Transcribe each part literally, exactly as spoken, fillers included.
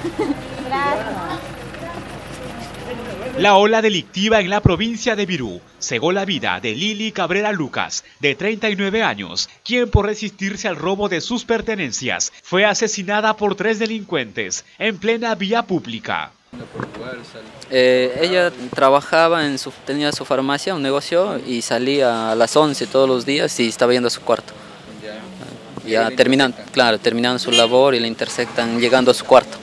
La ola delictiva en la provincia de Virú cegó la vida de Lili Cabrera Lucas, de treinta y nueve años, quien por resistirse al robo de sus pertenencias fue asesinada por tres delincuentes en plena vía pública. Eh, ella trabajaba, en su, tenía su farmacia, un negocio, y salía a las once todos los días y estaba yendo a su cuarto. Ya terminan, claro, terminaron su labor y le intersectan llegando a su cuarto.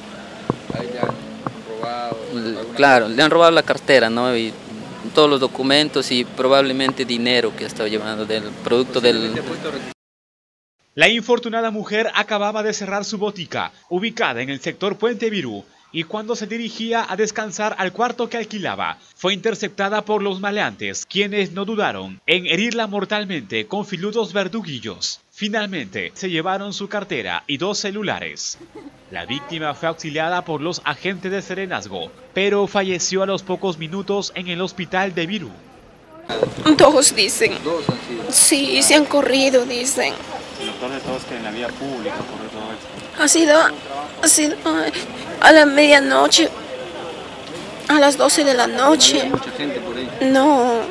Claro, le han robado la cartera, ¿no? Y todos los documentos y probablemente dinero que estaba llevando del producto del... La infortunada mujer acababa de cerrar su botica, ubicada en el sector Puente Virú, y cuando se dirigía a descansar al cuarto que alquilaba, fue interceptada por los maleantes, quienes no dudaron en herirla mortalmente con filudos verduguillos. Finalmente, se llevaron su cartera y dos celulares. La víctima fue auxiliada por los agentes de Serenazgo, pero falleció a los pocos minutos en el hospital de Virú. Dos dicen. Dos han sido. Sí, se han corrido, dicen. ¿Los de todos que en la vía pública ocurrió todo esto? Ha sido, ha sido a la medianoche, a las doce de la noche. ¿No había mucha gente por ahí? No.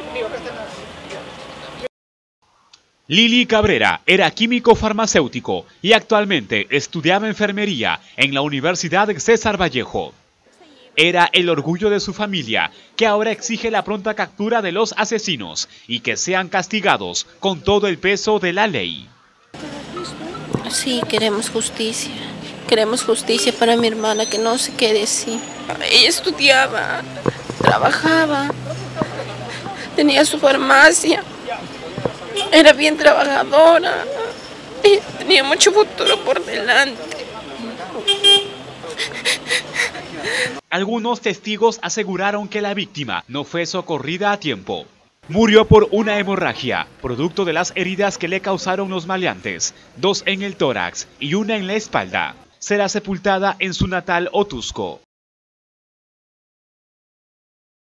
Lili Cabrera era químico farmacéutico y actualmente estudiaba enfermería en la Universidad César Vallejo. Era el orgullo de su familia, que ahora exige la pronta captura de los asesinos y que sean castigados con todo el peso de la ley. Sí, queremos justicia. Queremos justicia para mi hermana, que no se quede así. Ella estudiaba, trabajaba, tenía su farmacia, era bien trabajadora, y tenía mucho futuro por delante. Algunos testigos aseguraron que la víctima no fue socorrida a tiempo. Murió por una hemorragia, producto de las heridas que le causaron los maleantes, dos en el tórax y una en la espalda. Será sepultada en su natal Otusco.